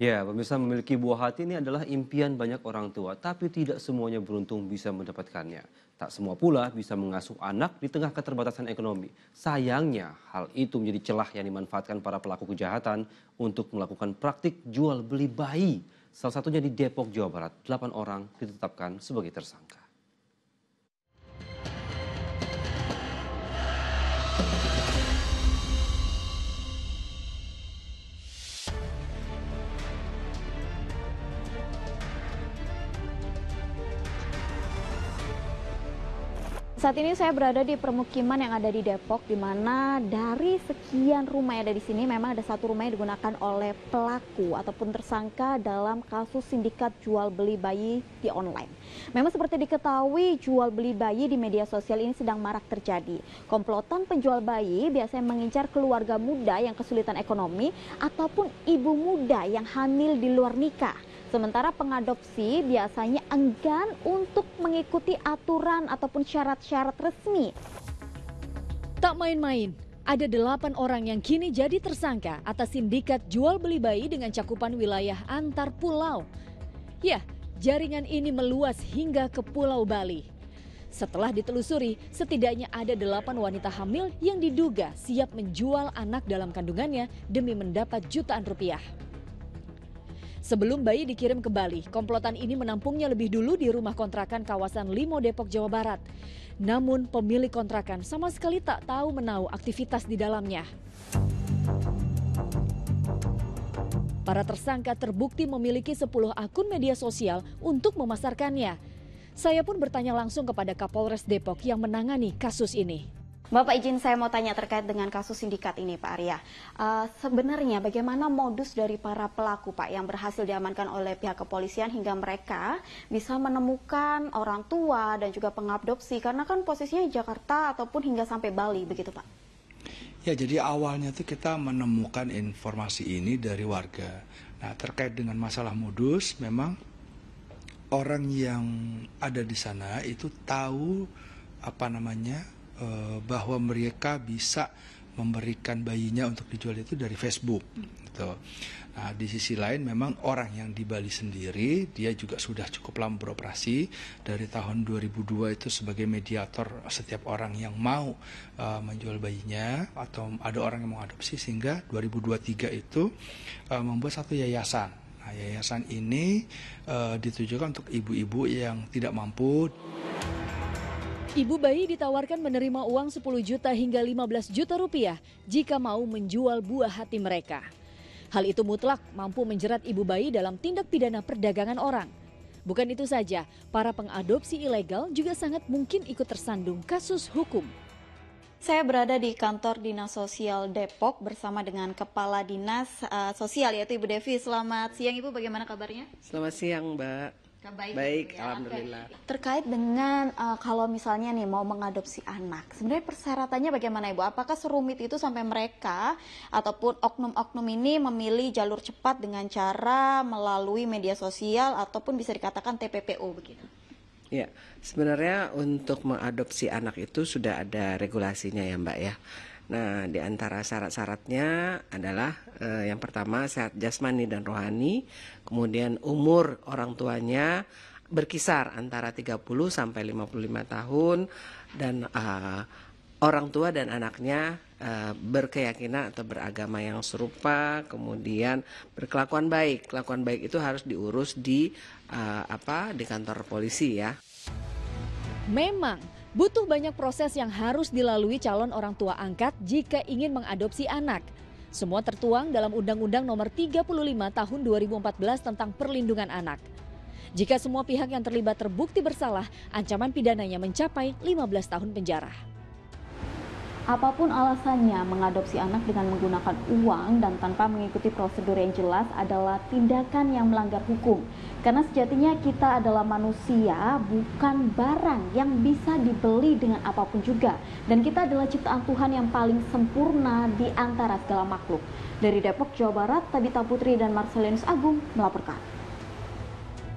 Ya, pemirsa, memiliki buah hati ini adalah impian banyak orang tua, tapi tidak semuanya beruntung bisa mendapatkannya. Tak semua pula bisa mengasuh anak di tengah keterbatasan ekonomi. Sayangnya, hal itu menjadi celah yang dimanfaatkan para pelaku kejahatan untuk melakukan praktik jual beli bayi. Salah satunya di Depok, Jawa Barat, 8 orang ditetapkan sebagai tersangka. Saat ini saya berada di permukiman yang ada di Depok, di mana dari sekian rumah yang ada di sini memang ada satu rumah yang digunakan oleh pelaku ataupun tersangka dalam kasus sindikat jual beli bayi di online. Memang seperti diketahui, jual beli bayi di media sosial ini sedang marak terjadi. Komplotan penjual bayi biasanya mengincar keluarga muda yang kesulitan ekonomi ataupun ibu muda yang hamil di luar nikah. Sementara pengadopsi biasanya enggan untuk mengikuti aturan ataupun syarat-syarat resmi. Tak main-main, ada 8 orang yang kini jadi tersangka atas sindikat jual beli bayi dengan cakupan wilayah antar pulau. Ya, jaringan ini meluas hingga ke Pulau Bali. Setelah ditelusuri, setidaknya ada 8 wanita hamil yang diduga siap menjual anak dalam kandungannya demi mendapat jutaan rupiah. Sebelum bayi dikirim ke Bali, komplotan ini menampungnya lebih dulu di rumah kontrakan kawasan Limo, Depok, Jawa Barat. Namun pemilik kontrakan sama sekali tak tahu menahu aktivitas di dalamnya. Para tersangka terbukti memiliki 10 akun media sosial untuk memasarkannya. Saya pun bertanya langsung kepada Kapolres Depok yang menangani kasus ini. Bapak, izin saya mau tanya terkait dengan kasus sindikat ini, Pak Arya. Sebenarnya bagaimana modus dari para pelaku, Pak, yang berhasil diamankan oleh pihak kepolisian hingga mereka bisa menemukan orang tua dan juga pengadopsi, karena kan posisinya di Jakarta ataupun hingga sampai Bali, begitu, Pak? Ya, jadi awalnya tuh kita menemukan informasi ini dari warga. Nah, terkait dengan masalah modus, memang orang yang ada di sana itu tahu bahwa mereka bisa memberikan bayinya untuk dijual itu dari Facebook. Gitu. Nah, di sisi lain memang orang yang di Bali sendiri dia juga sudah cukup lama beroperasi dari tahun 2002 itu sebagai mediator setiap orang yang mau menjual bayinya atau ada orang yang mau adopsi, sehingga 2023 itu membuat satu yayasan. Nah, yayasan ini ditujukan untuk ibu-ibu yang tidak mampu. Ibu bayi ditawarkan menerima uang 10 juta hingga 15 juta rupiah jika mau menjual buah hati mereka. Hal itu mutlak mampu menjerat ibu bayi dalam tindak pidana perdagangan orang. Bukan itu saja, para pengadopsi ilegal juga sangat mungkin ikut tersandung kasus hukum. Saya berada di kantor Dinas Sosial Depok bersama dengan Kepala Dinas Sosial, yaitu Ibu Devi. Selamat siang, Ibu. Bagaimana kabarnya? Selamat siang, Mbak. Baik, ya. Alhamdulillah. Oke. Terkait dengan kalau misalnya nih mau mengadopsi anak, sebenarnya persyaratannya bagaimana, Ibu? Apakah serumit itu sampai mereka ataupun oknum-oknum ini memilih jalur cepat dengan cara melalui media sosial ataupun bisa dikatakan TPPO begitu? Ya, sebenarnya untuk mengadopsi anak itu sudah ada regulasinya ya, Mbak ya. Nah, di antara syarat-syaratnya adalah yang pertama sehat jasmani dan rohani, kemudian umur orang tuanya berkisar antara 30 sampai 55 tahun dan orang tua dan anaknya berkeyakinan atau beragama yang serupa, kemudian berkelakuan baik. Kelakuan baik itu harus diurus di kantor polisi ya. Memang butuh banyak proses yang harus dilalui calon orang tua angkat jika ingin mengadopsi anak. Semua tertuang dalam Undang-Undang Nomor 35 Tahun 2014 tentang Perlindungan Anak. Jika semua pihak yang terlibat terbukti bersalah, ancaman pidananya mencapai 15 tahun penjara. Apapun alasannya, mengadopsi anak dengan menggunakan uang dan tanpa mengikuti prosedur yang jelas adalah tindakan yang melanggar hukum. Karena sejatinya kita adalah manusia, bukan barang yang bisa dibeli dengan apapun juga. Dan kita adalah ciptaan Tuhan yang paling sempurna di antara segala makhluk. Dari Depok, Jawa Barat, Tabita Putri dan Marcelinus Agung melaporkan.